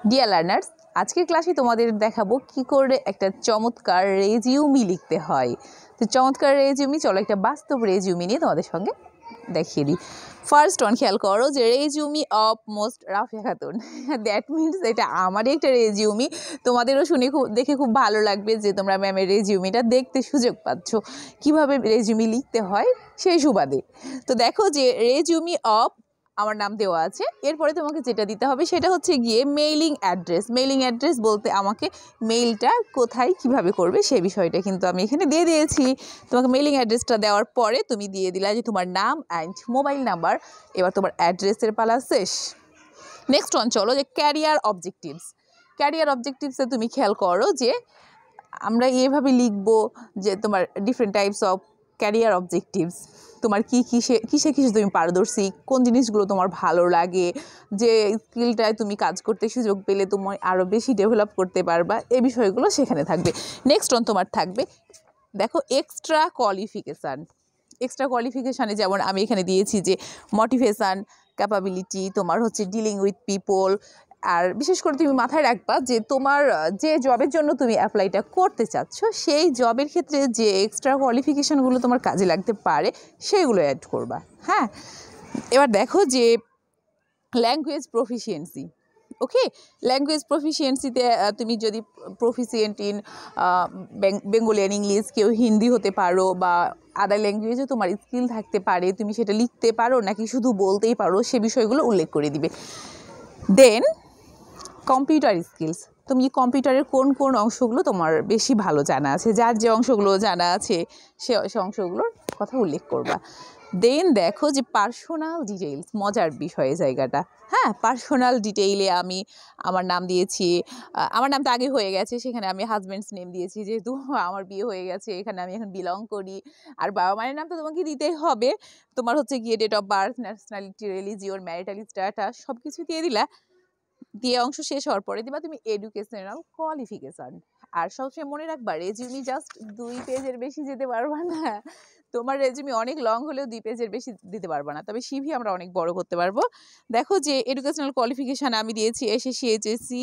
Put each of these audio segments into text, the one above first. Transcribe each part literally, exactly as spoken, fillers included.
Dear learners, আজকের ক্লাসে তোমাদের দেখাবো কি করে একটা চমৎকার রেজিউমি লিখতে হয়। তো চমৎকার রেজিউমি, চলো একটা বাস্তব রেজিউমি নিয়ে তোমাদের সঙ্গে দেখিয়ে দিই। ফার্স্ট ওয়ান খেয়াল করো যে resume of most Rafiya Khatun, that means এটা আমারই একটা রেজিউমি। তোমাদেরও শুনে খুব দেখে খুব ভালো লাগবে যে তোমরা ম্যামের রেজিউমিটা দেখতে সুযোগ পাচ্ছ, কীভাবে রেজিউমি লিখতে হয় সেই সুবাদে। তো দেখো যে রেজিউমি অফ আমার নাম দেওয়া আছে, এরপরে তোমাকে যেটা দিতে হবে সেটা হচ্ছে গিয়ে মেইলিং অ্যাড্রেস। মেইলিং অ্যাড্রেস বলতে আমাকে মেইলটা কোথায় কিভাবে করবে সেই বিষয়টা কিন্তু আমি এখানে দিয়ে দিয়েছি। তোমাকে মেইলিং অ্যাড্রেসটা দেওয়ার পরে তুমি দিয়ে দিলা যে তোমার নাম অ্যান্ড মোবাইল নাম্বার। এবার তোমার অ্যাড্রেসের পালা শেষ। নেক্সট ওয়ান চলো যে ক্যারিয়ার অবজেক্টিভস। ক্যারিয়ার অবজেক্টিভসে তুমি খেয়াল করো যে আমরা এইভাবে লিখবো যে তোমার different types of career objectives. তোমার কী কিসে কিসে কিসে তুমি পারদর্শী, কোন জিনিসগুলো তোমার ভালো লাগে, যে স্কিলটায় তুমি কাজ করতে সুযোগ পেলে তুমি আরও বেশি ডেভেলপ করতে পারবা, এই বিষয়গুলো সেখানে থাকবে। নেক্সট অন তোমার থাকবে দেখো এক্সট্রা কোয়ালিফিকেশান। এক্সট্রা কোয়ালিফিকেশানে যেমন আমি এখানে দিয়েছি যে মোটিভেশান, ক্যাপাবিলিটি, তোমার হচ্ছে ডিলিং উইথ পিপল। আর বিশেষ করে তুমি মাথায় রাখবা যে তোমার যে জবের জন্য তুমি অ্যাপ্লাইটা করতে চাচ্ছ সেই জবের ক্ষেত্রে যে এক্সট্রা কোয়ালিফিকেশানগুলো তোমার কাজে লাগতে পারে সেগুলো অ্যাড করবা। হ্যাঁ, এবার দেখো যে ল্যাঙ্গুয়েজ প্রফিসিয়েন্সি। ওকে, ল্যাঙ্গুয়েজ প্রফিসিয়েন্সিতে তুমি যদি প্রফিসিয়েন্ট ইন বেঙ্গলিয়ান ইংলিশ, কেউ হিন্দি হতে পারো বা আদার ল্যাঙ্গুয়েজে তোমার স্কিল থাকতে পারে, তুমি সেটা লিখতে পারো নাকি শুধু বলতেই পারো, সে বিষয়গুলো উল্লেখ করে দিবে। দেন কম্পিউটার স্কিলস, তুমি কম্পিউটারের কোন কোন অংশগুলো তোমার বেশি ভালো জানা আছে, যার যে অংশগুলো জানা আছে সে সে অংশগুলোর কথা উল্লেখ করবা। দেন দেখো যে পার্সোনাল ডিটেইলস, মজার বিষয় জায়গাটা। হ্যাঁ, পার্সোনাল ডিটেইলে আমি আমার নাম দিয়েছি, আমার নাম তো আগে হয়ে গেছে, সেখানে আমি হাজব্যান্ডস নেম দিয়েছি যেহেতু আমার বিয়ে হয়ে গেছে, এখানে আমি এখন বিলং করি। আর বাবা মায়ের নাম তো তোমাকে দিতেই হবে। তোমার হচ্ছে গিয়ে date of birth, nationality, religion, marital status সব কিছু দিয়ে দিলা। দিয়ে অংশ শেষ হওয়ার পরে দিবা তুমি এডুকেশনাল কোয়ালিফিকেশন। আর সবসময় মনে রাখবা রেজিউমি জাস্ট দুই পেজের বেশি যেতে পারবা না। তোমার রেজিউমি অনেক লং হলেও দুই পেজের বেশি দিতে পারবা না, তবে সিভি আমরা অনেক বড় করতে পারবো। দেখো যে এডুকেশনাল কোয়ালিফিকেশান আমি দিয়েছি SSC, HSC,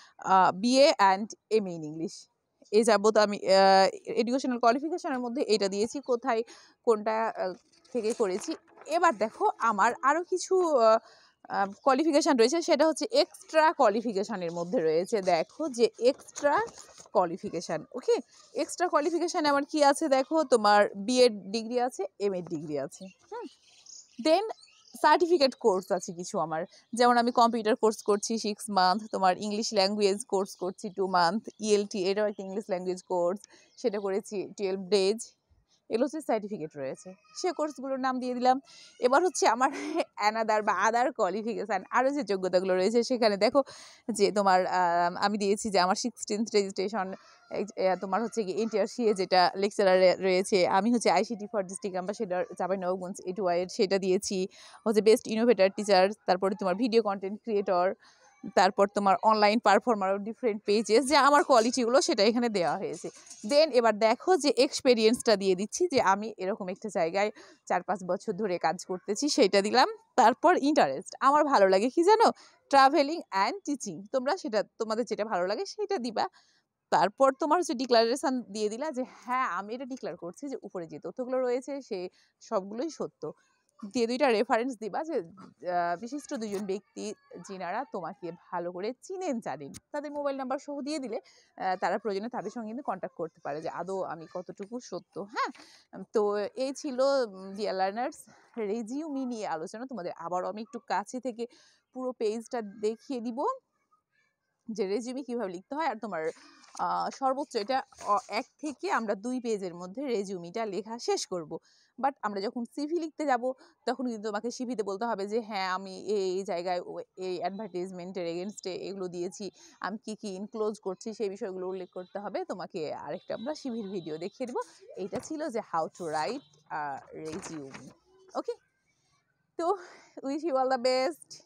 BA and MA in English. এই যাবত আমি এডুকেশনাল কোয়ালিফিকেশানের মধ্যে এটা দিয়েছি, কোথায় কোনটা থেকে করেছি। এবার দেখো আমার আরও কিছু কোয়ালিফিকেশান রয়েছে, সেটা হচ্ছে এক্সট্রা কোয়ালিফিকেশানের মধ্যে রয়েছে। দেখো যে এক্সট্রা কোয়ালিফিকেশান। ওকে, এক্সট্রা কোয়ালিফিকেশানে আমার কি আছে দেখো, তোমার বিএড ডিগ্রি আছে, এমএ ডিগ্রি আছে। হুম, দেন সার্টিফিকেট কোর্স আছে কিছু আমার, যেমন আমি কম্পিউটার কোর্স করছি সিক্স মান্থ, তোমার ইংলিশ ল্যাঙ্গুয়েজ কোর্স করছি টু মান্থ, ইএলটি এটাও একটা ইংলিশ ল্যাঙ্গুয়েজ কোর্স, সেটা করেছি টুয়েলভ ডেজ। এগুলো হচ্ছে সার্টিফিকেট রয়েছে, সে কোর্সগুলোর নাম দিয়ে দিলাম। এবার হচ্ছে আমার অ্যানাদার বা আদার কোয়ালিফিকেশান, আরও যে যোগ্যতাগুলো রয়েছে সেখানে দেখো যে তোমার আমি দিয়েছি যে আমার সিক্সটিন্থ রেজিস্ট্রেশন, তোমার হচ্ছে কি এনটিআরসিএ যেটা লেকচারার রয়েছে, আমি হচ্ছে ICT for district ambassador Chapainawabganj এটুআইয়ের সেটা দিয়েছি, হচ্ছে বেস্ট ইনোভেটর টিচার, তারপরে তোমার ভিডিও কন্টেন্ট ক্রিয়েটর, তারপর তোমার online performer of different pages, যে আমার কোয়ালিটিগুলো সেটা এখানে দেওয়া হয়েছে। দেন এবার দেখো যে এক্সপেরিয়েন্সটা দিয়ে দিচ্ছি যে আমি এরকম একটা জায়গায় চার পাঁচ বছর ধরে কাজ করতেছি, সেইটা দিলাম। তারপর ইন্টারেস্ট, আমার ভালো লাগে কি জানো, ট্রাভেলিং অ্যান্ড টিচিং, তোমরা সেটা তোমাদের যেটা ভালো লাগে সেটা দিবা। তারপর তোমার হচ্ছে ডিক্লারেশন দিয়ে দিলা যে হ্যাঁ আমি এটা ডিক্লেয়ার করছি যে উপরে যে তথ্যগুলো রয়েছে সে সবগুলোই সত্য। দিয়ে দুইটা রেফারেন্স দিবা যে বিশিষ্ট দুজন ব্যক্তি যিনারা তোমাকে ভালো করে চিনেন জানেন, তাদের মোবাইল নাম্বার সহ দিয়ে দিলে তারা প্রয়োজনে তাদের সঙ্গে কিন্তু কন্ট্যাক্ট করতে পারে যে আদৌ আমি কতটুকু সত্য। হ্যাঁ, তো এই ছিল ডিয়ার লার্নার্স রেজিউমি নিয়ে আলোচনা। তোমাদের আবারও আমি একটু কাছে থেকে পুরো পেজটা দেখিয়ে দিব যে রেজিউমি কীভাবে লিখতে হয়। আর তোমার সর্বোচ্চ এটা এক থেকে আমরা দুই পেজের মধ্যে রেজিউমিটা লেখা শেষ করব। বাট আমরা যখন সিভি লিখতে যাব তখন কিন্তু তোমাকে সিভিতে বলতে হবে যে হ্যাঁ আমি এই জায়গায় এই অ্যাডভার্টাইজমেন্টের এগেনস্টে এগুলো দিয়েছি, আমি কী কী ইনক্লোজ করছি সেই বিষয়গুলো উল্লেখ করতে হবে। তোমাকে আরেকটা আমরা সিভির ভিডিও দেখিয়ে দেবো। এইটা ছিল যে how to write resume. Okay, তো wish you all the best.